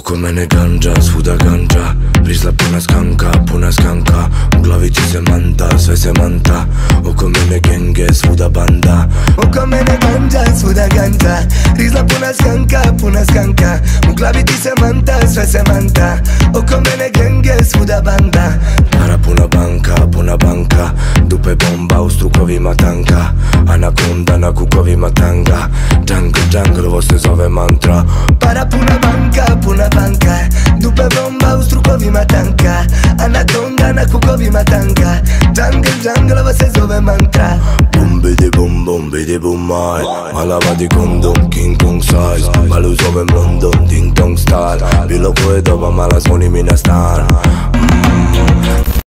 Oko mene ganđa, svuda ganđa, prizla puna skanka, u glavi ti se manta, sve se manta. Oko mene genge, svuda banda. Oko mene ganđa, svuda ganđa, prizla puna skanka, u glavi ti se manta, sve se manta. Oko mene genge, svuda banda. Para puna banka, dupe bomba u strukovima tanka, anakonda na kukovima tanga. Jungle, ovo se zove mantra. Para puna banka, dupe bomba u strukovima tanka, anakonda na kukovima tanga. Jungle, ovo se zove mantra. Bum bidi bum maj, mala vadi kondom, King Kong size. Malu zovem London, ding dong style. Bilo koje doba mala zvoni mi na stan.